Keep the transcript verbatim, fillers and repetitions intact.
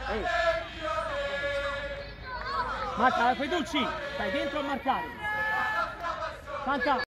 Ehi. Marca, Feducci, stai dentro a marcare. Canta.